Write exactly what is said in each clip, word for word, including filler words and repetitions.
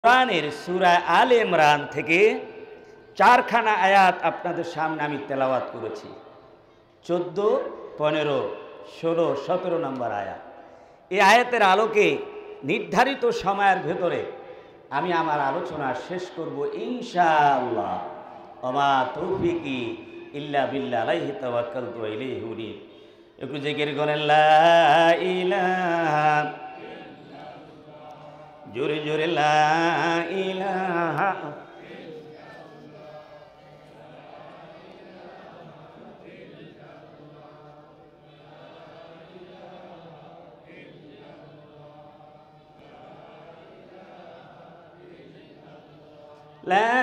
কোরআনের সূরা আলে ইমরান থেকে চারখানা আয়াত আপনাদের সামনে আমি তেলাওয়াত করেছি। চোদ্দ, পনেরো, ষোলো, সতেরো নম্বর আয়াত। এই আয়াতের আলোকে নির্ধারিত সময়ের ভেতরে আমি আমার আলোচনা শেষ করব ইনশাআল্লাহ। ওমা তৌফিকি ইল্লা বিল্লাহ, আলাইহি তাওয়াক্কালতু ওয়া ইলাইহি উনীব। একটু জিকির করেন লা ইলাহা, জোরে জোরে লা ইলাহা, লা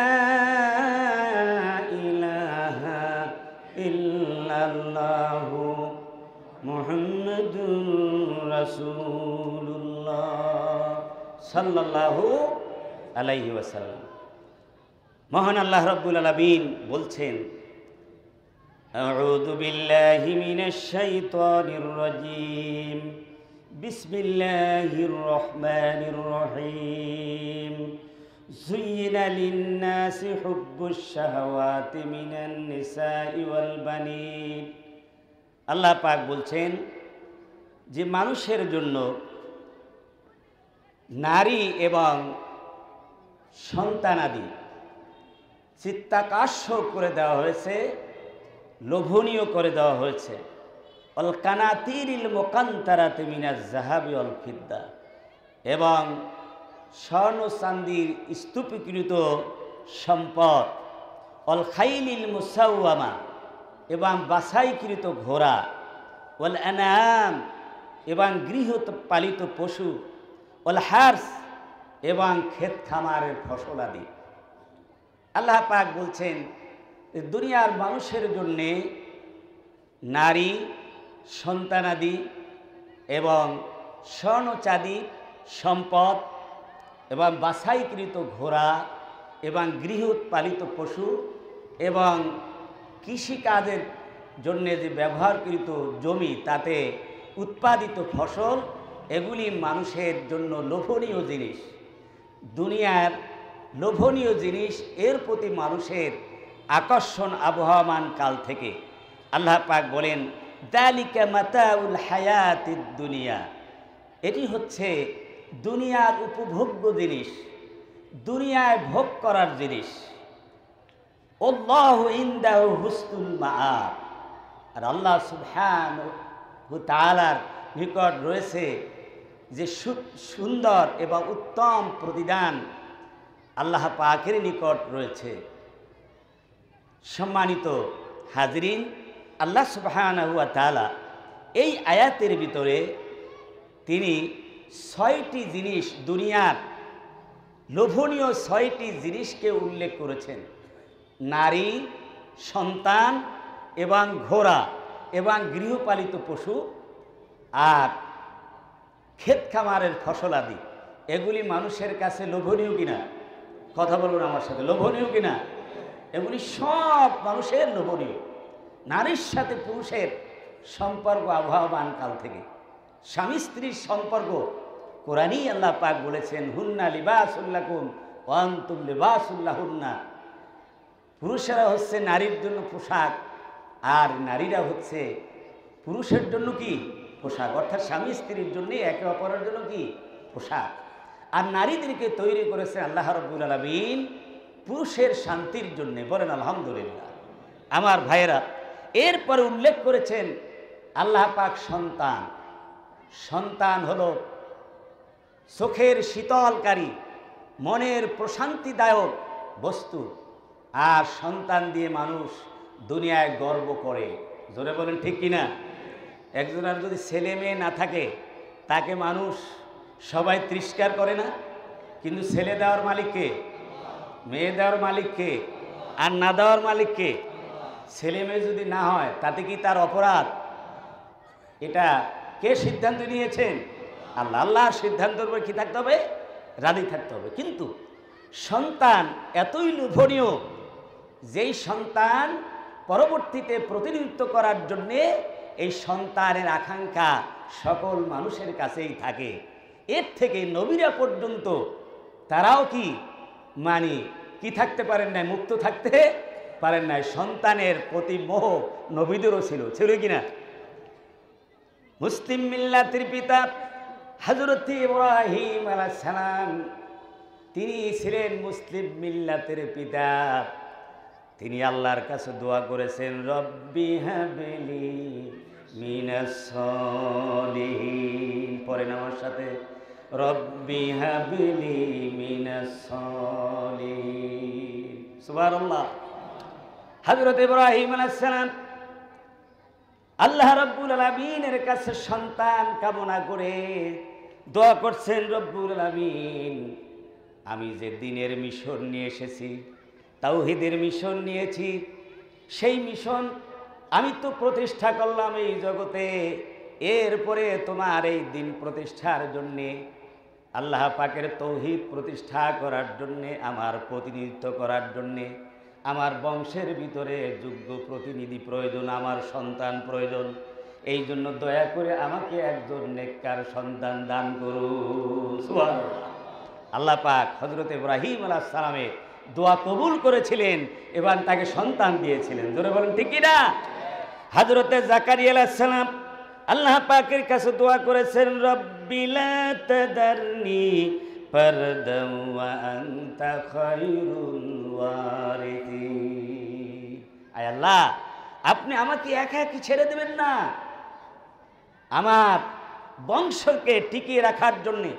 ইলাহা ইল্লাল্লাহু মুহাম্মাদুর রাসূলুল্লাহ সাল্লাল্লাহু আলাইহি ওয়াসাল্লাম। মহান আল্লাহ রাব্বুল আলামিন বলছেন, আউযু বিল্লাহি মিনাশ শাইতানির রাজীম, বিসমিল্লাহির রহমানির রহিম। যুয়িনা লিন-নাসি হুব্বুশ শাহাওয়াতি মিনান নিসাই ওয়াল বানিন। আল্লাহ পাক বলছেন যে মানুষের জন্য নারী এবং সন্তানাদি চিত্তাকর্ষ করে দেওয়া হয়েছে, লোভনীয় করে দেওয়া হয়েছে। অল কানাতিরিল মুকান্তারাতি মিনাজ যাহাবি ওয়াল ফিদ্দা, এবং স্বর্ণ চান্দির স্তূপীকৃত সম্পদ। অল খাইলিল মুসাওয়ামা, এবং বাছাইকৃত ঘোড়া। ওয়াল আনআম, এবং গৃহপালিত পশু। ওয়াল হার্স, এবং ক্ষেত খামারের ফসল আদি। আল্লাহ পাক বলছেন দুনিয়ার মানুষের জন্যে নারী, সন্তানাদি এবং স্বর্ণ চাঁদি সম্পদ এবং বাছাইকৃত ঘোড়া এবং গৃহপালিত পশু এবং কৃষিকাজের জন্যে যে ব্যবহারকৃত জমি, তাতে উৎপাদিত ফসল, এগুলি মানুষের জন্য লোভনীয় জিনিস। দুনিয়ার লোভনীয় জিনিস, এর প্রতি মানুষের আকর্ষণ আবহমান কাল থেকে। আল্লাহ পাক বলেন, যালিকা মাতাউল হায়াতিদ দুনিয়া, এটি হচ্ছে দুনিয়ার উপভোগ্য জিনিস, দুনিয়ায় ভোগ করার জিনিস। আল্লাহু ইনদাহু হুসনুল মাআব, আর আল্লাহ সুবহানাহু ওয়া তাআলার নিকট রয়েছে যে সুন্দর এবং উত্তম প্রতিদান, আল্লাহ পাকের নিকট রয়েছে। সম্মানিত হাজরিন, আল্লাহ সুবহানাহু ওয়া তাআলা এই আয়াতের ভিতরে তিনি ছয়টি জিনিস, দুনিয়ার লোভনীয় ছয়টি জিনিসকে উল্লেখ করেছেন। নারী, সন্তান এবং ঘোড়া এবং গৃহপালিত পশু আর ক্ষেত খামারের ফসল আদি। এগুলি মানুষের কাছে লোভনীয় কিনা? কথা বলুন আমার সাথে, লোভনীয় কিনা? এগুলি সব মানুষের লোভনীয়। নারীর সাথে পুরুষের সম্পর্ক আবহমান কাল থেকে, স্বামী স্ত্রীর সম্পর্ক কোরআনেই আল্লাহ পাক বলেছেন, হুন্না লিবাসুল লাকুম ওয়া আনতুম লিবাসুল লাহুন্না। পুরুষেরা হচ্ছে নারীর জন্য পোশাক, আর নারীরা হচ্ছে পুরুষের জন্য কি? পোশাক। অর্থাৎ স্বামী স্ত্রীর জন্য একে অপরের জন্য কি? পোশাক। আর নারীদেরকে তৈরি করেছে আল্লাহ রাব্বুল আলামিন পুরুষের শান্তির জন্যে। বলেন আলহামদুলিল্লাহ। আমার ভাইয়েরা, এরপরে উল্লেখ করেছেন আল্লাহ পাক সন্তান। সন্তান হলো চোখের শীতলকারী, মনের প্রশান্তিদায়ক বস্তু। আর সন্তান দিয়ে মানুষ দুনিয়ায় গর্ব করে। জোরে বলেন ঠিক কিনা? একজনের যদি ছেলে মেয়ে না থাকে, তাকে মানুষ সবাই তিরস্কার করে না? কিন্তু ছেলে দেওয়ার মালিককে, মেয়ে দেওয়ার মালিককে, আর না দেওয়ার মালিককে। ছেলে মেয়ে যদি না হয়, তাতে কি তার অপরাধ? এটা কে সিদ্ধান্ত নিয়েছেন? আল্লাহ। আল্লাহর সিদ্ধান্তের উপর কি থাকতে হবে? রাজি থাকতে হবে। কিন্তু সন্তান এতই লোভনীয়, যেই সন্তান পরবর্তীতে প্রতিনিধিত্ব করার জন্যে এই সন্তানের আকাঙ্ক্ষা সকল মানুষের কাছেই থাকে। এর থেকে নবীরা পর্যন্ত তারাও কি মানে কি থাকতে পারেন নাই, মুক্ত থাকতে পারেন নাই। সন্তানের প্রতি মোহ নবীদেরও ছিল, ছিল কিনা? মুসলিম মিল্লাতের পিতা হযরত ইব্রাহিম আলাইহিস সালাম, তিনি ছিলেন মুসলিম মিল্লাতের পিতা। তিনি আল্লাহর কাছে দোয়া করেছেন, রব্বি হাবলি মিনাস সলিহিন। পড়েন আমার সাথে, রব্বি হাবলি মিনাস সলিহিন। সুবহানাল্লাহ। হযরত ইব্রাহিম আলাইহিস সালাম আল্লাহ রাব্বুল আলামিনের কাছে সন্তান কামনা করে দোয়া করছেন, রব্বুল আলামিন, আমি যে দ্বীনের মিশন নিয়ে এসেছি, তাওহীদের মিশন নিয়েছি, সেই মিশন আমি তো প্রতিষ্ঠা করলাম এই জগতে। এরপরে তোমার এই দিন প্রতিষ্ঠার জন্যে, আল্লাহ পাকের তৌহিদ প্রতিষ্ঠা করার জন্যে, আমার প্রতিনিধিত্ব করার জন্যে আমার বংশের ভিতরে যোগ্য প্রতিনিধি প্রয়োজন, আমার সন্তান প্রয়োজন। এই জন্য দয়া করে আমাকে একজন নেককার সন্তান দান করুন। সুবহানাল্লাহ। আল্লাহ পাক হযরত ইব্রাহিম আলাইহিস সালামের দোয়া কবুল করেছিলেন এবং তাকে সন্তান দিয়েছিলেন। জোরে বলেন ঠিক কি না? হযরত জাকারিয়া আলাইহিস সালাম আল্লাহ পাকের কাছে দোয়া করেছেন, রব্বি লা তাদারনি ফারদান ওয়া আনতা খায়রুল ওয়ারিসিন। আয় আল্লাহ, আপনি আমাকে একা একা ছেড়ে দেবেন না, আমার বংশকে টিকিয়ে রাখার জন্যে,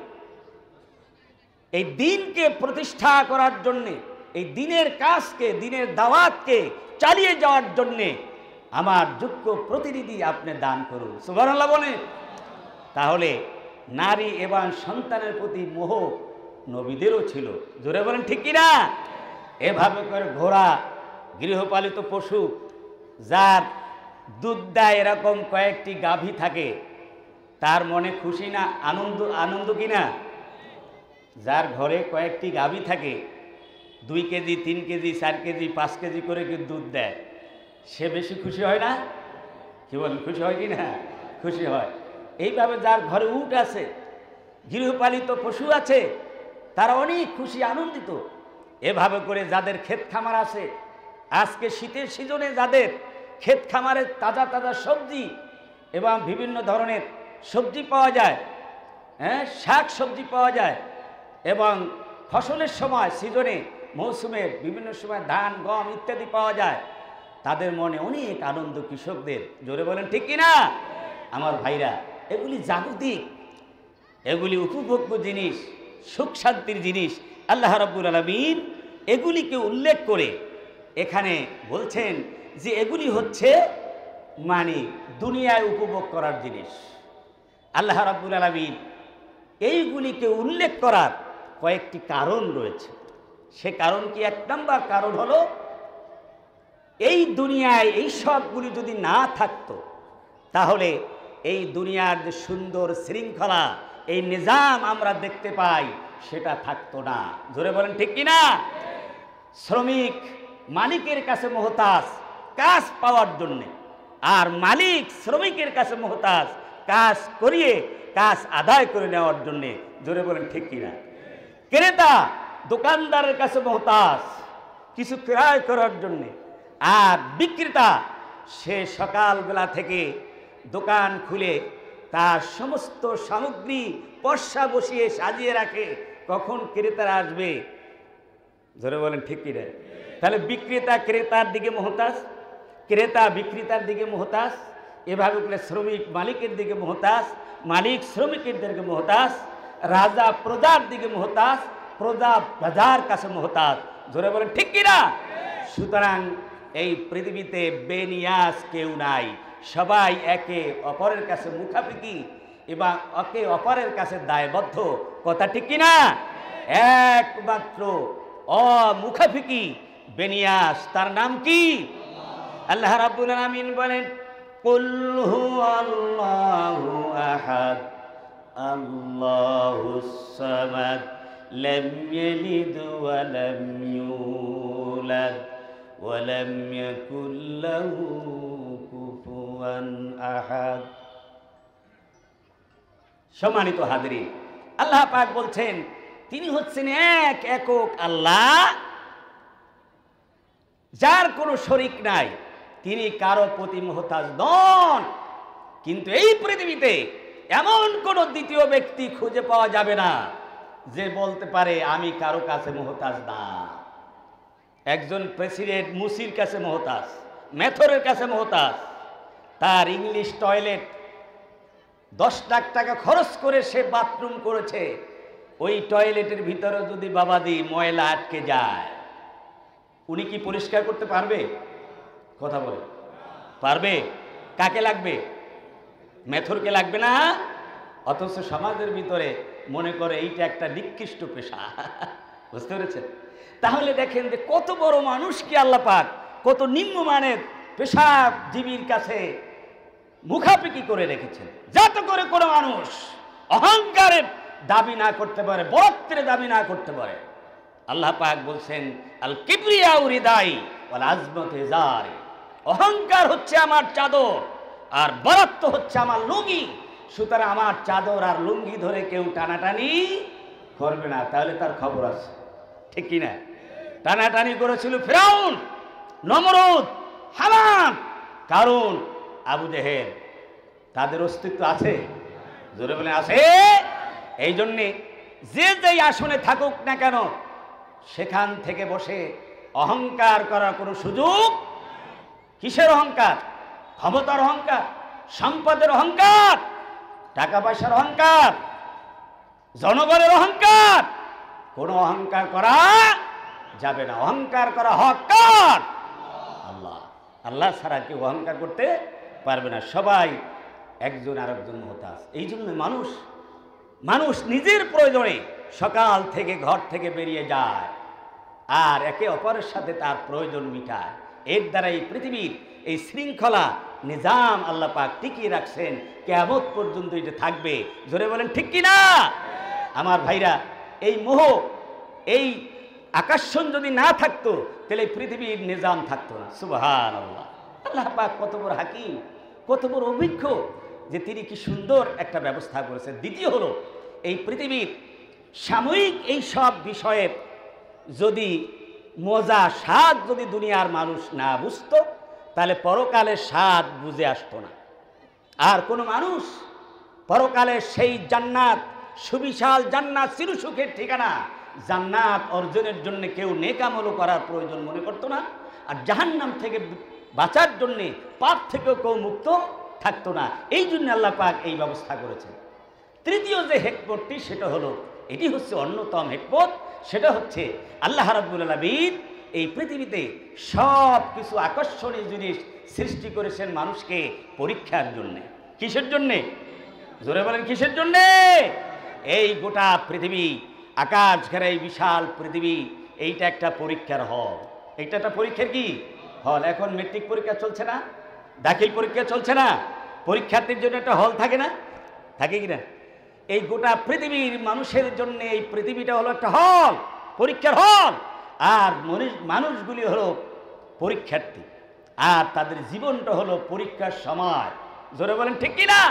এই দ্বীনকে প্রতিষ্ঠা করার জন্যে, এই দ্বীনের কাজকে, দ্বীনের দাওয়াতকে চালিয়ে যাওয়ার জন্যে আমার যোগ্য প্রতিনিধি আপনি দান করুন। সুবহানাল্লাহ বলে। তাহলে নারী এবং সন্তানের প্রতি মোহ নবীদেরও ছিল। জোরে বলেন ঠিক কিনা? এভাবে করে ঘোড়া, গৃহপালিত পশু, যার দুধ দেয় এরকম কয়েকটি গাভী থাকে, তার মনে খুশি না, আনন্দ আনন্দ কিনা? যার ঘরে কয়েকটি গাভী থাকে, দুই কেজি তিন কেজি চার কেজি পাঁচ কেজি করে কি দুধ দেয়, সে বেশি খুশি হয় না? কি বলেন, খুশি হয় কি না? খুশি হয়। এইভাবে যার ঘরে উট আছে, গৃহপালিত পশু আছে, তারা অনেক খুশি, আনন্দিত। এভাবে করে যাদের ক্ষেত খামার আছে, আজকে শীতের সিজনে যাদের ক্ষেত খামারে তাজা তাজা সবজি এবং বিভিন্ন ধরনের সবজি পাওয়া যায়, হ্যাঁ, শাক সবজি পাওয়া যায়, এবং ফসলের সময় সিজনে মৌসুমে বিভিন্ন সময় ধান গম ইত্যাদি পাওয়া যায়, তাদের মনে অনেক আনন্দ কৃষকদের। জোরে বলেন ঠিক কিনা? আমার ভাইরা, এগুলি জাগতিক, এগুলি উপভোগ্য জিনিস, সুখ শান্তির জিনিস। আল্লাহ রাব্বুল আলামিন এগুলিকে উল্লেখ করে এখানে বলছেন যে এগুলি হচ্ছে মানে দুনিয়ায় উপভোগ করার জিনিস। আল্লাহ রাব্বুল আলামিন এইগুলিকে উল্লেখ করার কয়েকটি কারণ রয়েছে। সে কারণ কি? এক নম্বর কারণ হলো, এই দুনিয়ায় এই সবগুলি যদি না থাকতো, তাহলে এই দুনিয়ার যে সুন্দর শৃঙ্খলা, এই নিজাম আমরা দেখতে পাই, সেটা থাকতো না। জোরে বলেন ঠিক কিনা? শ্রমিক মালিকের কাছে মুহতাজ কাজ পাওয়ার জন্যে, আর মালিক শ্রমিকের কাছে মুহতাজ কাজ করিয়ে কাজ আদায় করে নেওয়ার জন্যে। জোরে বলেন ঠিক কিনা? ক্রেতা দোকানদারের কাছে মুহতাজ কিছু ক্রয় করার জন্যে, আর বিক্রেতা সে সকালবেলা থেকে দোকান খুলে তার সমস্ত সামগ্রী পর্সা বসিয়ে সাজিয়ে রাখে, কখন ক্রেতারা আসবে। ধরে বলেন ঠিক কিনা? তাহলে বিক্রেতা ক্রেতার দিকে মুহতাজ, ক্রেতা বিক্রেতার দিকে মুহতাজ, এভাবে করে শ্রমিক মালিকের দিকে মুহতাজ, মালিক শ্রমিকের দিকে মুহতাজ, রাজা প্রজার দিকে মুহতাজ, প্রজা প্রজার কাছে মুহতাজ। ধরে বলেন ঠিক কিনা? সুতরাং এই পৃথিবীতে বেনিয়াজ কেউ নাই, সবাই একে অপরের কাছে মুখাপেক্ষী এবং একে অপরের কাছে দায়বদ্ধ। কথা ঠিক কিনা? একমাত্র অমুখাপেক্ষী বেনিয়াজ, তার নাম কি? আল্লাহ রাব্বুল আলামিন বলেন, কুল হুয়াল্লাহু আহাদ আল্লাহুস সামাদ লাম ইয়ালিদ ওয়া লাম ইউলাদ ওয়া লাম ইয়াকুল লাহু কুফুয়ান আহাদ। সম্মানিত হাজরিন, আল্লাহ পাক বলছেন, তিনি হচ্ছেন এক একক আল্লাহ, যার কোনো শরিক নাই, তিনি কারো প্রতি মুহতাজ নন। কিন্তু এই পৃথিবীতে এমন কোন দ্বিতীয় ব্যক্তি খুঁজে পাওয়া যাবে না যে বলতে পারে আমি কারো কাছে মুহতাজ না। একজন প্রেসিডেন্ট মুসির কাছে মুহতাজ, মেথরের কাছে মুহতাজ, তার ইংলিশ টয়লেট দশ লাখ টাকা খরচ করে সে বাথরুম করেছে, ওই টয়লেটের ভিতরে যদি বাবাদি ময়লা আটকে যায়, উনি কি পরিষ্কার করতে পারবে? কথা বলে পারবে? কাকে লাগবে? মেথরকে লাগবে না। অথচ সমাজের ভিতরে মনে করে এইটা একটা নিকৃষ্ট পেশা। বুঝতে পেরেছেন? তাহলে দেখেন যে কত বড় মানুষ কি আল্লাহ পাক কত নিম্নমানের পেশাজীবীর কাছে মুখাপেক্ষি করে রেখেছেন, যাতে করে কোনো মানুষ অহংকারে দাবি না করতে পারে, বরত্বের দাবি না করতে পারে। আল্লাহ পাক বলছেন আল কিবরিয়াউ রিদাই ওয়াল আজমতু ইজারি, অহংকার হচ্ছে আমার চাদর আর বরত্ব হচ্ছে আমার লুঙ্গি। সুতরাং আমার চাদর আর লুঙ্গি ধরে কেউ টানাটানি করবে না, তাহলে তার খবর আছে। ঠিক কি না? টানাটানি করেছিল ফিরাউন, নমরুদ, হামান, কারুন, আবু জেহেল। তাদের অস্তিত্ব আছে? জোরে বলে আছে। এই জন্যে যে যেই আসনে থাকুক না কেন, সেখান থেকে বসে অহংকার করার কোনো সুযোগ। কিসের অহংকার? ক্ষমতার অহংকার, সম্পদের অহংকার, টাকা পয়সার অহংকার, জনগণের অহংকার। কোনো অহংকার করা যাবে না। অহংকার করা হক্কার আল্লাহ। আল্লাহ ছাড়া কেউ অহংকার করতে পারবে না। সবাই একজন আরেকজন মুহতাজ। এই জন্য মানুষ মানুষ নিজের প্রয়োজনে সকাল থেকে ঘর থেকে বেরিয়ে যায় আর একে অপরের সাথে তার প্রয়োজন মিটায়। এর দ্বারা এই পৃথিবীর এই শৃঙ্খলা নিজাম আল্লাহ পাক টিকিয়ে রাখছেন, কিয়ামত পর্যন্ত এটা থাকবে। জোরে বলেন ঠিক কি না? আমার ভাইরা, এই মোহ, এই আকর্ষণ যদি না থাকতো তাহলে পৃথিবীর নিজাম থাকতো না। সুবহানাল্লাহ। আল্লাহ পাক কত বড় হাকিম, কত বড় অভিজ্ঞ যে তিনি কি সুন্দর একটা ব্যবস্থা করেছেন। দ্বিতীয় হলো, এই পৃথিবীর সাময়িক এই সব বিষয়ের যদি মজা স্বাদ যদি দুনিয়ার মানুষ না বুঝতো, তাহলে পরকালের স্বাদ বুঝে আসতো না। আর কোনো মানুষ পরকালের সেই জান্নাত, সুবিশাল জান্নাত, চিরসুখের ঠিকানা জান্নাত অর্জনের জন্য কেউ নেক আমল করার প্রয়োজন মনে করতো না। আর জাহান্নাম থেকে বাঁচার জন্যে, পাপ থেকেও কেউ মুক্ত থাকতো না। এই জন্য আল্লাহ পাক এই ব্যবস্থা করেছেন। তৃতীয় যে হিকমতটি, সেটা হলো, এটি হচ্ছে অন্যতম হিকমত, সেটা হচ্ছে আল্লাহ রাব্বুল আলামিন এই পৃথিবীতে সব কিছু আকর্ষণীয় জিনিস সৃষ্টি করেছেন মানুষকে পরীক্ষার জন্যে। কিসের জন্যে? জোরে বলেন কিসের জন্যে? এই গোটা পৃথিবী, আকাশ ঘেরা এই বিশাল পৃথিবী, এইটা একটা পরীক্ষার হল। এইটা একটা পরীক্ষার কি হল? এখন মেট্রিক পরীক্ষা চলছে না, দাখিল পরীক্ষা চলছে না, পরীক্ষার্থীর জন্য একটা হল থাকে না? থাকে কিনা? এই গোটা পৃথিবীর মানুষের জন্য এই পৃথিবীটা হলো একটা হল, পরীক্ষার হল। আর মানুষগুলি হলো পরীক্ষার্থী, আর তাদের জীবনটা হলো পরীক্ষার সময়। জোরে বলেন ঠিক কিনা?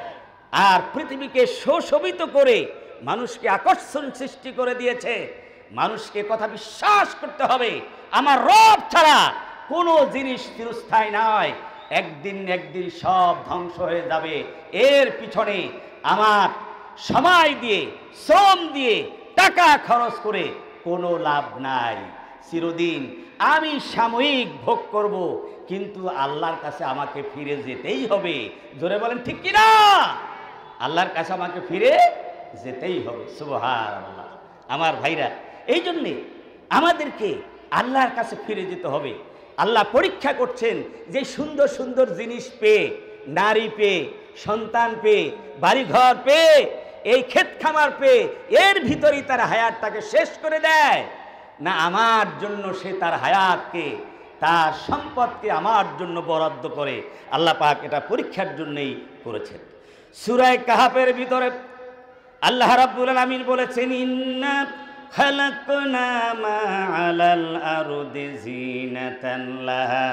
আর পৃথিবীকে সুশোভিত করে মানুষকে আকর্ষণ সৃষ্টি করে দিয়েছে। মানুষকে কথা বিশ্বাস করতে হবে, আমার রব ছাড়া কোনো জিনিস চিরস্থায়ী নয়, একদিন একদিন সব ধ্বংস হয়ে যাবে। এর পিছনে আমার সময় দিয়ে, শ্রম দিয়ে, টাকা খরচ করে কোনো লাভ নাই। চিরদিন আমি সাময়িক ভোগ করব, কিন্তু আল্লাহর কাছে আমাকে ফিরে যেতেই হবে। জোরে বলেন ঠিক কিনা? আল্লাহর কাছে আমাকে ফিরে যেতেই হবে। সুবহানাল্লাহ। আমার ভাইরা, এই জন্যে আমাদেরকে আল্লাহর কাছে ফিরে যেতে হবে। আল্লাহ পরীক্ষা করছেন যে সুন্দর সুন্দর জিনিস পেয়ে, নারী পেয়ে, সন্তান পেয়ে, বাড়িঘর পেয়ে, এই ক্ষেত খামার পেয়ে, এর ভিতরেই তার হায়াতটাকে শেষ করে দেয় না, আমার জন্য সে তার হায়াতকে, তার সম্পদকে আমার জন্য বরাদ্দ করে। আল্লাহ পাক এটা পরীক্ষার জন্যই করেছেন। সূরা কাহাফের ভিতরে আল্লাহ রাব্বুল আলামিন বলেছেন, ইন্না খালাকনা মা আলাল আরদি জিনাতান লাহা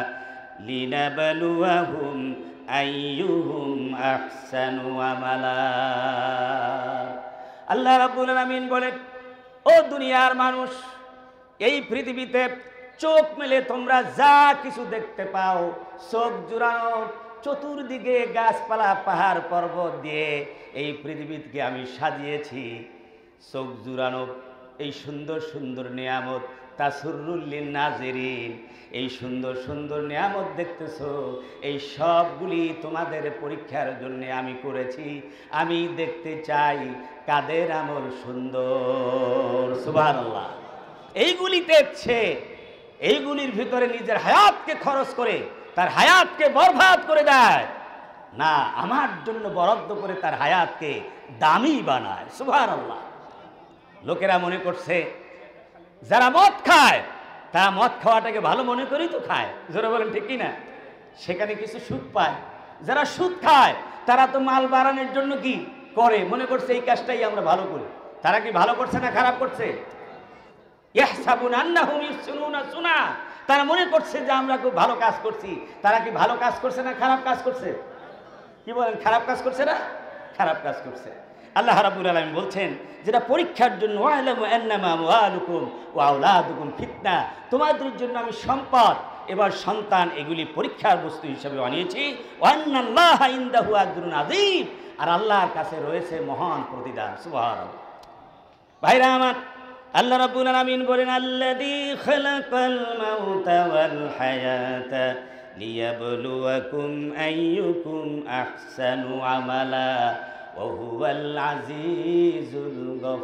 লিনাবলুয়াহুম আইয়ুহুম আহসানু আমালা। আল্লাহ রাব্বুল আলামিন বলেন, ও দুনিয়ার মানুষ, এই পৃথিবীতে চোখ মেলে তোমরা যা কিছু দেখতে পাও, চোখ জুড়ানো চতুর্দিকে গাছপালা পাহাড় পর্বত দিয়ে এই পৃথিবীকে আমি সাজিয়েছি। চোখ জুড়ানো এই সুন্দর সুন্দর নিয়ামত, তাসুরুল্লিন নাজিরিন, এই সুন্দর সুন্দর নিয়ামত দেখতেছো, এই সবগুলি তোমাদের পরীক্ষার জন্য আমি করেছি। আমি দেখতে চাই কাদের আমল সুন্দর। সুবহানাল্লাহ। এইগুলিতে সে এইগুলির ভিতরে নিজের হায়াতকে খরচ করে তার হায়াতকে বরবাদ করে দেয় না, আমার জন্য বরাদ্দ করে তার হায়াতকে দামি বানায়। সুবহানাল্লাহ। লোকেরা মনে করছে যারা মদ খায় তারা মদ খাওয়াটাকে ভালো মনে করেই তো খায়, জোরে বলেন ঠিক কিনা? সেখানে কিছু সুদ পায়। যারা সুদ খায় তারা তো মাল বাড়ানোর জন্য কি করে, মনে করছে এই কাজটাই আমরা ভালো করি। তারা কি ভালো করছে না খারাপ করছে? ইয়াহসাবুনা আন্নাহুম ইহসিনুনা সুনা, তারা মনে করছে যে আমরা খুব ভালো কাজ করছি। তারা কি ভালো কাজ করছে না খারাপ কাজ করছে? কি বলেন, খারাপ কাজ করছে না খারাপ কাজ করছে? আল্লাহ রাব্বুল আলামিন বলছেন যেটা পরীক্ষার জন্য, ওয়ালামু আন্নামা আমওয়ালুকুম ওয়া আওলাদুকুম ফিতনা, তোমাদের জন্য আমি সম্পদ এবার সন্তান এগুলি পরীক্ষার বস্তু হিসেবে বানিয়েছি। ওয়া আন্নাল্লাহা ইনদাহু আজরুন আযীম, আর আল্লাহর কাছে রয়েছে মহান প্রতিদান। সুবহানাল্লাহ। ভাইরা আমার, আল্লাহ রাব্বুল আলামিন বলেন আল্লাযী খালাকাল মাউতা ওয়াল হায়াতা লিয়াবলুয়াকুম আইয়ুকুম আহসানু আমালা ওয়া হুয়াল আজিজুল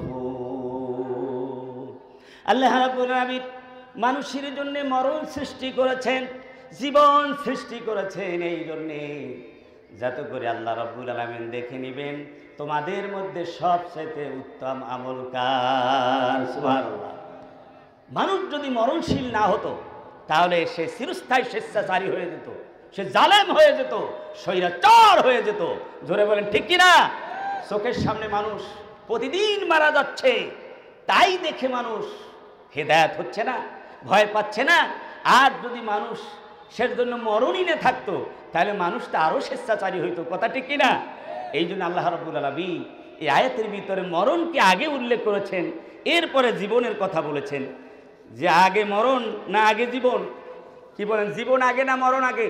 গফুর। আল্লাহ রাব্বুল আলামিন মানুষের জন্য মরণ সৃষ্টি করেছেন, জীবন সৃষ্টি করেছেন এই জন্যে যাতে করে আল্লাহ রাব্বুল আলামিন দেখে নেবেন তোমাদের মধ্যে সবচেয়ে উত্তম আমল কার। সুবহানাল্লাহ। মানুষ যদি মরণশীল না হতো তাহলে সে চিরস্থায়ী স্বেচ্ছাচারী হয়ে যেত, সে জালেম হয়ে যেত, স্বৈরাচার হয়ে যেত। জোরে বলেন ঠিক কিনা? চোখের সামনে মানুষ প্রতিদিন মারা যাচ্ছে, তাই দেখে মানুষ হেদায়েত হচ্ছে না, ভয় পাচ্ছে না। আর যদি মানুষ সের জন্য মরণই না থাকতো তাহলে মানুষটা আরো স্বেচ্ছাচারী হইতো। কথা ঠিক কিনা? এই জন্য আল্লাহ রাব্বুল আলামিন এই আয়াতের ভিতরে মরণকে আগে উল্লেখ করেছেন, এরপরে জীবনের কথা বলেছেন। যে আগে মরণ না আগে জীবন? কি বলেন, জীবন আগে না মরণ আগে?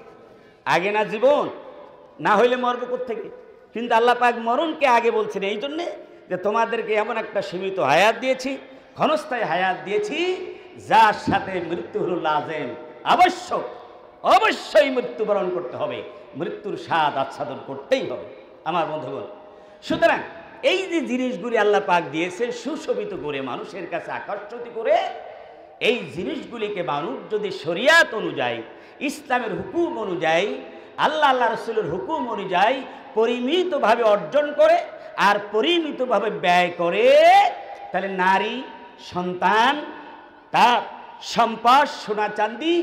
আগে না জীবন? না হইলে মরবো কোত্থেকে? কিন্তু আল্লাহ পাক মরণকে আগে বলছেন এই জন্যে যে তোমাদেরকে এমন একটা সীমিত হায়াত দিয়েছি, ক্ষণস্থায়ী হায়াত দিয়েছি, যার সাথে মৃত্যু হলো লাজেম, আবশ্যক, অবশ্যই মৃত্যুবরণ করতে হবে, মৃত্যুর স্বাদ আচ্ছাদন করতেই হবে আমার বন্ধুগণ। সুতরাং এই যে জিনিসগুলি আল্লাহ পাক দিয়েছেন সুশোভিত করে, মানুষের কাছে আকর্ষিত করে, এই জিনিসগুলিকে মানুষ যদি শরিয়াত অনুযায়ী, ইসলামের হুকুম অনুযায়ী, আল্লাহ আল্লাহ রসুলের হুকুম অনুযায়ী পরিমিতভাবে অর্জন করে আর পরিমিতভাবে ব্যয় করে, তাহলে নারী, সন্তান, তার সম্পদ, সোনা চাঁদি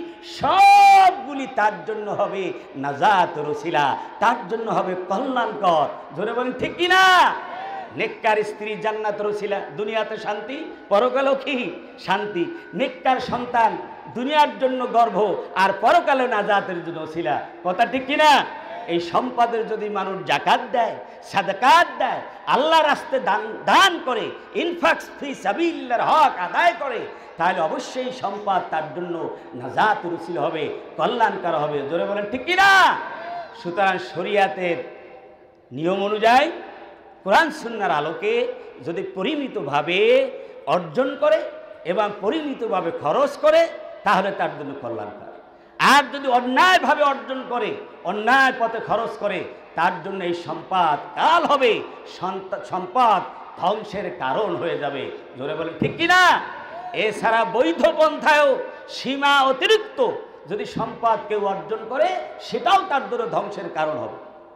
সবগুলি তার জন্য হবে নাজাত রসিলা, তার জন্য হবে কল্যাণকর। জোরে বলেন ঠিক কিনা? নেককার স্ত্রী জান্নাত রসিলা, দুনিয়াতে শান্তি, পরকালেও কি শান্তি। নেককার সন্তান দুনিয়ার জন্য গর্ভ আর পরকালে নাজাতের জন্য রসিলা। কথা ঠিক কিনা? এই সম্পদের যদি মানুষ জাকাত দেয়, সাদাকাত দেয়, আল্লাহর রাস্তায় দান দান করে, ইনফাক ফি সাবিলিল্লাহর হক আদায় করে, তাহলে অবশ্যই সম্পদ তার জন্য নাজাত রসিল হবে, কল্যাণকর হবে। জোরে বলেন ঠিক কিনা? সুতরাং শরিয়াতের নিয়ম অনুযায়ী কোরআন সুন্নাহর আলোকে যদি পরিমিতভাবে অর্জন করে এবং পরিমিতভাবে খরচ করে তাহলে তার জন্য কল্যাণকর। আর যদি অন্যায়ভাবে অর্জন করে, অন্যায় পথে খরচ করে, তার জন্য এই সম্পদ কাল হবে সম্পদ ধ্বংসের কারণ হয়ে যাবে। জোরে বলেন ঠিক কিনা? এছাড়া বৈধ পন্থায়ও সীমা অতিরিক্ত যদি সম্পদ কেউ অর্জন করে সেটাও তার জন্য ধ্বংসের কারণ হবে।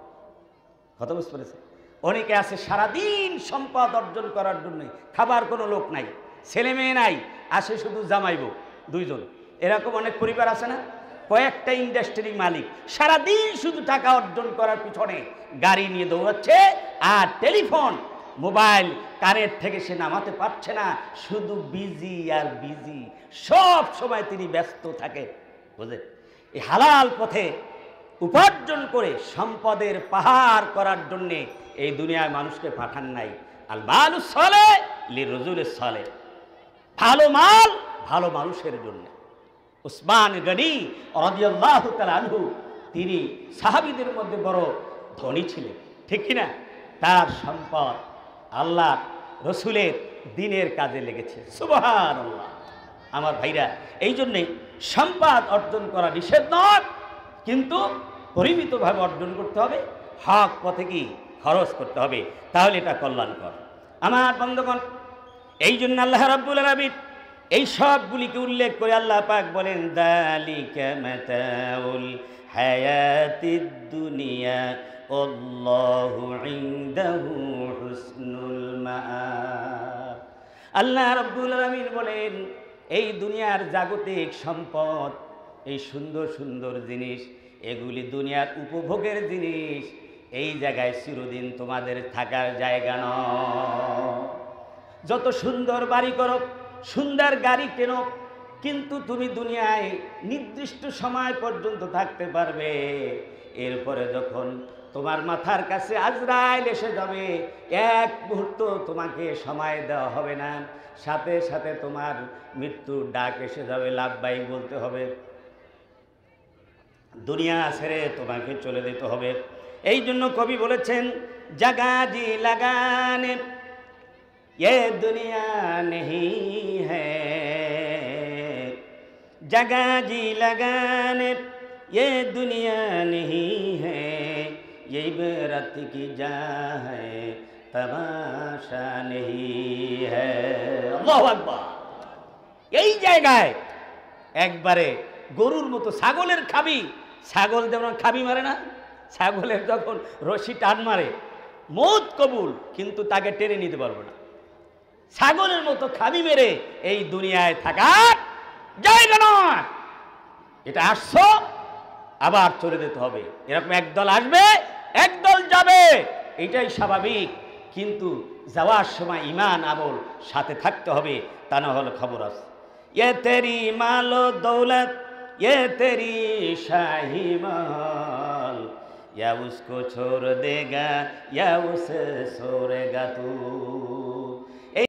কথা বুঝতে পেরেছে? অনেকে আছে সারাদিন সম্পদ অর্জন করার জন্য, খাবার কোনো লোক নাই, ছেলে মেয়ে নাই, আসে শুধু জামাইব দুইজন। এরকম অনেক পরিবার আছে না? কয়েকটা ইন্ডাস্ট্রির মালিক, সারাদিন শুধু টাকা অর্জন করার পিছনে গাড়ি নিয়ে দৌড়াচ্ছে, আর টেলিফোন মোবাইল কানের থেকে সে নামাতে পারছে না, শুধু বিজি আর বিজি, সব সময় তিনি ব্যস্ত থাকে। বুঝলেন? এই হালাল পথে উপার্জন করে সম্পদের পাহাড় করার জন্যে এই দুনিয়ায় মানুষকে পাঠান নাই। আল মালু সালেহ লিরজুলিস সালেহ, ভালো মাল ভালো মানুষের জন্য। উসমান গনি রাদিয়াল্লাহু তাআলা আনহু তিনি সাহাবীদের মধ্যে বড় ধনী ছিলেন, ঠিক কিনা? তার সম্পদ আল্লাহ রসুলের দ্বীনের কাজে লেগেছে। সুবহানাল্লাহ। আমার ভাইরা, এই জন্যে সম্পদ অর্জন করা নিষেধ নয়, কিন্তু পরিমিতভাবে অর্জন করতে হবে, হক পথে কি খরচ করতে হবে, তাহলে এটা কল্যাণকর। আমার বন্ধুগণ, এই জন্য আল্লাহ রাব্বুল আলামিন এই সবগুলিকে উল্লেখ করে আল্লাহ পাক বলেন, যালিকা মাতাউল হায়াতিদ দুনিয়া আল্লাহু ইনদাহু হুসনুল মাআব। আল্লাহ রাব্বুল আলামিন বলেন, এই দুনিয়ার জাগতিক সম্পদ, এই সুন্দর সুন্দর জিনিস, এগুলি দুনিয়ার উপভোগের জিনিস, এই জায়গায় চিরদিন তোমাদের থাকার জায়গা নয়। যত সুন্দর বাড়ি করো, সুন্দর গাড়ি কেনো, কিন্তু তুমি দুনিয়ায় নির্দিষ্ট সময় পর্যন্ত থাকতে পারবে। এরপরে যখন তোমার মাথার কাছে আজরাইল এসে যাবে, এক মুহূর্ত তোমাকে সময় দেওয়া হবে না, সাথে সাথে তোমার মৃত্যুর ডাক এসে যাবে, লাভবাই বলতে হবে, দুনিয়া ছেড়ে তোমাকে চলে যেতে হবে। এই জন্য কবি বলেছেন, জাগা জি লাগানে ये दुनिया नहीं है, जगह जी लगाने ये दुनिया नहीं है, ये इबरत की जा है तमाशा नहीं है। আল্লাহু আকবার। এই জায়গায় একবারে গরুর মতো ছাগলের খাবি, ছাগল যেমন খাবি মারে না, ছাগলের যখন রশি টান মারে মৌত কবুল, কিন্তু তাকে টেনে নিতে পারবে না। ছাগলের মতো খাবি মেরে এই দুনিয়ায় থাকার জায়গা নয়। এটা আসছো, আবার চলে যেতে হবে। এরকম একদল আসবে, একদল যাবে, এটাই স্বাভাবিক, কিন্তু যাওয়ার সময় ইমান আমল সাথে থাকতে হবে, তা না হলে খবর আছে। ये तेरी मालो दौलत, ये तेरी शाही महल, या उसको छोड़ देगा या उसे छोड़ेगा तू।